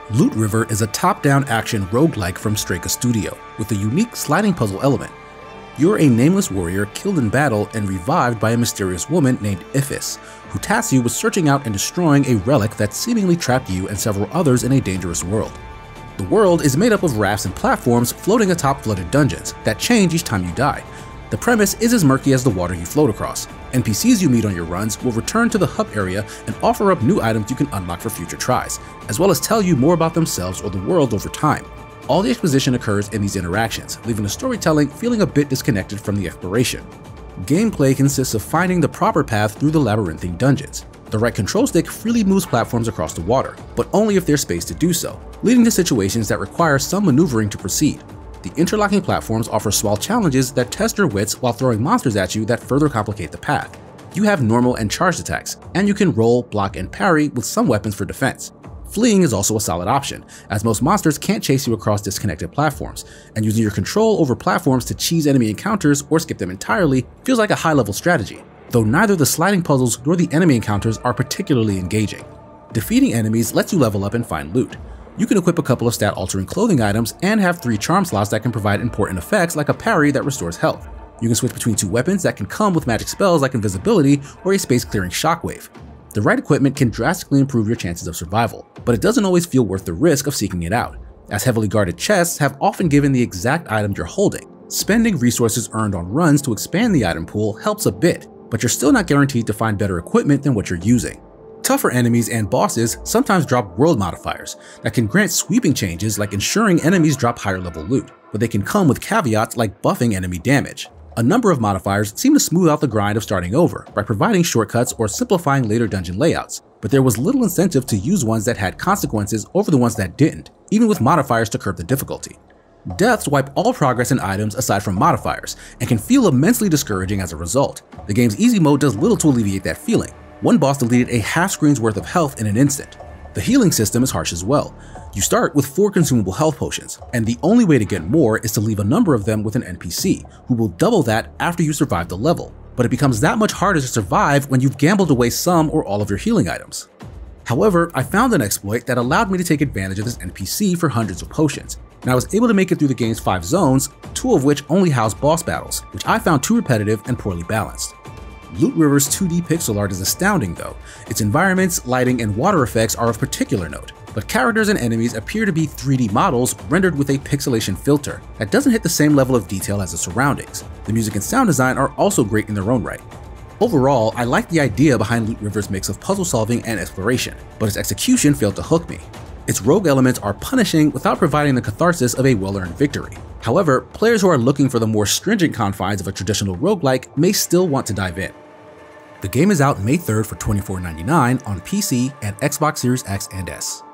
Loot River is a top-down action roguelike from Straka.studio with a unique sliding puzzle element. You're a nameless warrior killed in battle and revived by a mysterious woman named Escapist, who tasks you with searching out and destroying a relic that seemingly trapped you and several others in a dangerous world. The world is made up of rafts and platforms floating atop flooded dungeons that change each time you die. The premise is as murky as the water you float across. NPCs you meet on your runs will return to the hub area and offer up new items you can unlock for future tries, as well as tell you more about themselves or the world over time. All the exposition occurs in these interactions, leaving the storytelling feeling a bit disconnected from the exploration. Gameplay consists of finding the proper path through the labyrinthine dungeons. The right control stick freely moves platforms across the water, but only if there's space to do so, leading to situations that require some maneuvering to proceed. The interlocking platforms offer small challenges that test your wits while throwing monsters at you that further complicate the path. You have normal and charged attacks, and you can roll, block, and parry with some weapons for defense. Fleeing is also a solid option, as most monsters can't chase you across disconnected platforms, and using your control over platforms to cheese enemy encounters or skip them entirely feels like a high-level strategy, though neither the sliding puzzles nor the enemy encounters are particularly engaging. Defeating enemies lets you level up and find loot. You can equip a couple of stat-altering clothing items and have 3 charm slots that can provide important effects like a parry that restores health. You can switch between 2 weapons that can come with magic spells like invisibility or a space-clearing shockwave. The right equipment can drastically improve your chances of survival, but it doesn't always feel worth the risk of seeking it out, as heavily guarded chests have often given the exact item you're holding. Spending resources earned on runs to expand the item pool helps a bit, but you're still not guaranteed to find better equipment than what you're using. Tougher enemies and bosses sometimes drop world modifiers that can grant sweeping changes like ensuring enemies drop higher level loot, but they can come with caveats like buffing enemy damage. A number of modifiers seem to smooth out the grind of starting over by providing shortcuts or simplifying later dungeon layouts, but there was little incentive to use ones that had consequences over the ones that didn't, even with modifiers to curb the difficulty. Deaths wipe all progress in items aside from modifiers, and can feel immensely discouraging as a result. The game's easy mode does little to alleviate that feeling. One boss deleted a half screen's worth of health in an instant. The healing system is harsh as well. You start with 4 consumable health potions, and the only way to get more is to leave a number of them with an NPC, who will double that after you survive the level. But it becomes that much harder to survive when you've gambled away some or all of your healing items. However, I found an exploit that allowed me to take advantage of this NPC for hundreds of potions, and I was able to make it through the game's 5 zones, 2 of which only house boss battles, which I found too repetitive and poorly balanced. Loot River's 2D pixel art is astounding though. Its environments, lighting, and water effects are of particular note, but characters and enemies appear to be 3D models rendered with a pixelation filter that doesn't hit the same level of detail as the surroundings. The music and sound design are also great in their own right. Overall, I like the idea behind Loot River's mix of puzzle solving and exploration, but its execution failed to hook me. Its rogue elements are punishing without providing the catharsis of a well-earned victory. However, players who are looking for the more stringent confines of a traditional roguelike may still want to dive in. The game is out May 3rd for $24.99 on PC and Xbox Series X and S.